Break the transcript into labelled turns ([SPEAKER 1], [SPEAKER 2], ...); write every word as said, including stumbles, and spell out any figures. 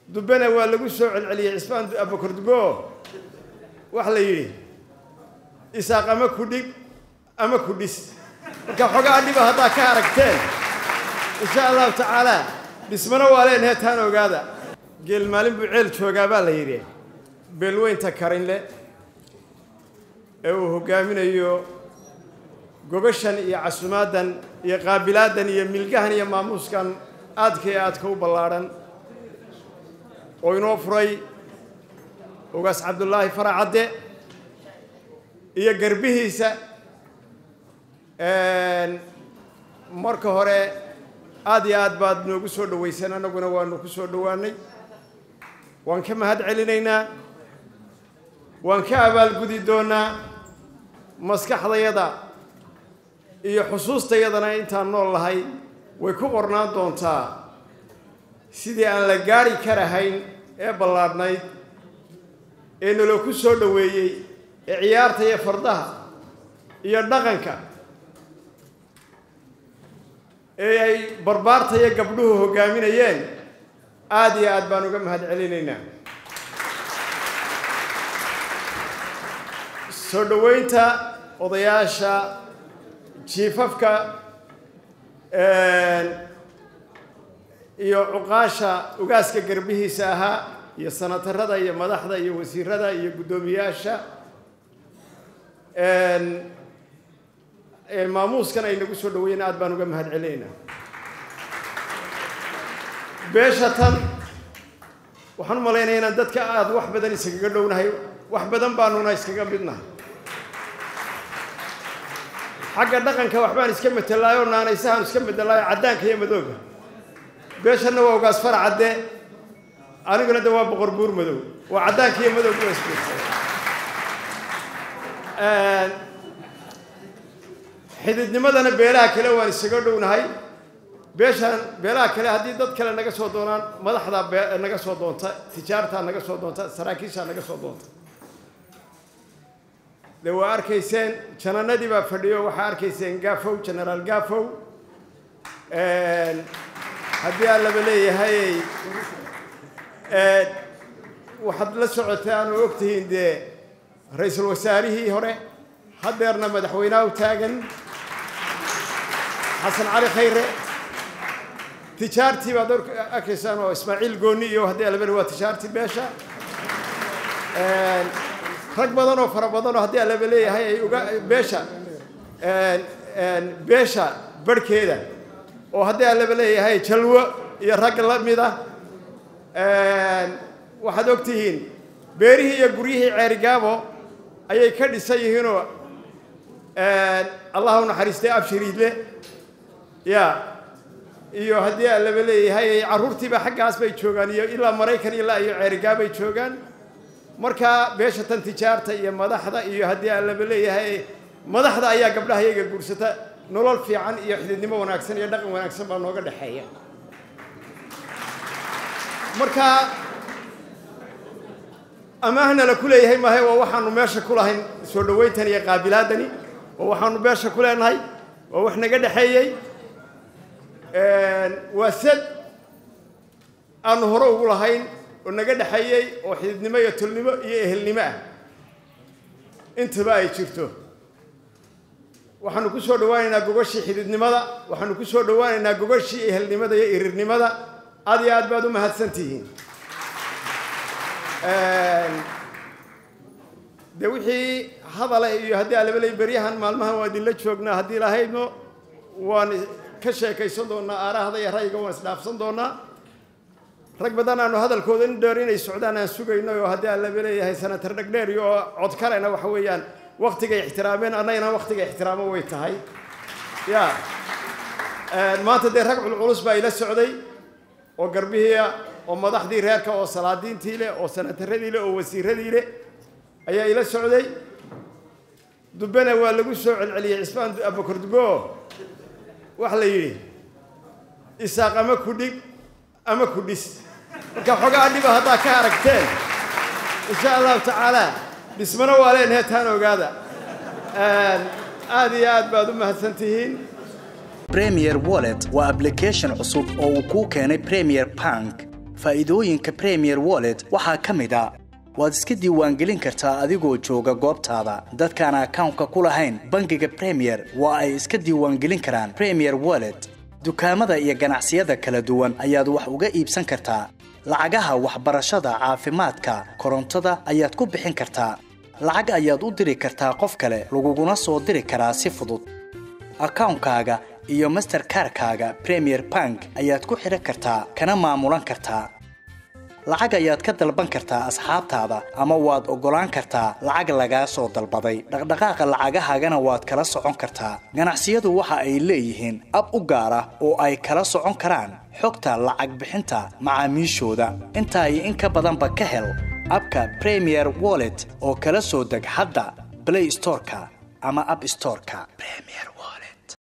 [SPEAKER 1] دبنا ولا جوسو علي عسبان أبو كردجو وحلي إساق أما كودي أما كوديس كحاجة عندي بهذا كاركتير إن شاء الله تعالى بسمنا وعليه هتانو قادا قل مالين بعيل شو قابل هيري بلوين تكرين له أو هو قامين يو قبشن يا عسمادن يا قابلادن يا ملقهن يا ماموس كان أدكي أدكو بلارن وينوفري وقاس عبد الله فرع عدي يا قربيه سا مركه هره آدي آد بعد نقصو دويسنا نقولنا ونقصو دواني وانكم هاد علينا وانكابل قدي دونا مسكح ضيدا iyo xusuustayadana intaan nool lahay way ku qornaan doontaa sidii aan la gaari karahayn ee ballaadnayd ee nolol ku soo dhaweeyay ee ciyaarta iyo fardaha iyo dhaqanka ee ay barbaarta iyo gabdhuhu hogaaminayeen aad iyo aad baan uga mahad celinaynaa soo dhaweynta odayaasha jiifafka iyo cuqaasha ugaaska garbihiisa ahaa iyo sanatarada iyo madaxda iyo wasiirada iyo gudoomiyaasha ee maamuuskan ay nagu soo dhaweeyeen aad baan uga mahad celinaynaa beeshatan waxaan u malaynayaa inaan dadka aad wax badan iskaga dhownahay wax badan baanuna iskaga midnahay حاجة دقن كوحبان إسكام التلايو نانا يسهل إسكام التلايو عدان كي مدوقة بيش أنا وقاس فرع عدان أنا قلنا دوا بغربور مدوق وعدان كي مدوق بس حدد نمدا أنا بيلا كلا وان السجودون هاي بيش أنا بيلا كلا هدي ضد كلا نجس ودونان ما لحظة نجس ودون تا تجارتها نجس ودون تا سراكيشها نجس ودون لو أركيسين كنا ندي بفرديو وحاركيسين قافو جنرال قافو هدي على بلي هاي وحد لسعتان وقتهن ده رئيس الوزراء هوري حضرنا مدحوينا وتاجن حسن علي خير تجارتي بدور أكيسان وإسماعيل قوني وهدي على بلي تجارتي باشا رج بدنه فر بدنه هدي على بلي هاي باشا باشا بركيده وهدي على بلي هاي شلوة يا رجل ميدا واحد وقتهين بيريه يجريه عرقابه أي كرد سيهنو اللهم حريستي أبشري له يا إيوه هدي على بلي هاي عرورتي بحق عصبي تشوغان إلا مريكان إلا عرقابي تشوغان marka beesha tan tijaarta iyo madaxda iyo hadii aan la baleeyahay madaxda ayaa gabdhaha iyaga guursata nolol fiican iyo xididnimo wanaagsan iyo dhaqan wanaagsan baa nooga dhaxeeya marka amaahna la kuleeyahay maahay waa waxaanu meesha ku lahayn soo dhaweyntan iyo qaabilaadani oo waxaanu beesha ku leenahay oo wax naga dhaxeeyay ee wasad aan hore ugu lahayn ونقدر حيي وحيد نما يطل نما يأهل نما أنت بقى يشرتو وحنو كسر دواني ناقوشي حيد نما دا وحنو كسر دواني ناقوشي أهل نما دا يأهل نما دا هذه عاد بعدو ما هتسنتين دوحي هذا لا يهدي على بلي بريهان مال ما هو دلة شوقنا هدي له هينو وان كشة كيسودونا أراه هذا يهري جوان سلاف صندونا rag badan aanu hadalkooda in dheerinay Suudaan aan sugayno oo hadii alla beleeyahay sanatar dhagdheer iyo cod kalena waxa weeyaan waqtiga ixtiraameen anayna waqtiga ixtiraamo way tahay ya ee maanta de rag culus baa ila socday oo garbihiya oo madaxdii reerka oo salaadiintii leh oo sanataradii leh oo wasiiradii leh ayaa ila socday dubana waa lagu soo celceliyay Isfaan Abu Kurdgo wax la yiri isaaq ama ku dhig ama ku dhis كحاجة عندي بهذا كاركتير إن شاء الله تعالى بسمنا وعليه هتانو قادا هذه عاد بعد ما هسنتين
[SPEAKER 2] Premier Wallet waa application cusub oo uu ku keenay Premier Bank faa'iidooyinka Premier Wallet waxaa ka mid ah waad iska diiwaangelin kartaa adigoo jooga goobtaada dadkaan account-ka ku lahayn bangiga Premier waa ay iska diiwaangelin karaan Premier Wallet dukaamada iyo ganacsiyada kala duwan ayaad wax uga iibsan kartaa lacagaha waxbarashada caafimaadka korontada ayaad ku bixin kartaa lacag ayaad u diri kartaa qof kale laguguna soo diri karaa si fudud account-kaaga iyo Mastercard-kaaga Premier Bank ayaad ku xiran kartaa kana maamulan kartaa lacag ayaad ka dalban kartaa asxaabtaada ama waad ogolaan kartaa lacag laga soo dalbaday dhaqdhaqaaqa lacagahaagana waad kala socon kartaa ganacsiyadu waxa ay leeyihiin ab u gaar ah oo ay kala socon karaan xogta lacag bixinta macaamiishooda inta ay in ka badanba ka hel abka Premier Wallet oo kala soo deg hadda Play Store-ka ama App Store-ka Premier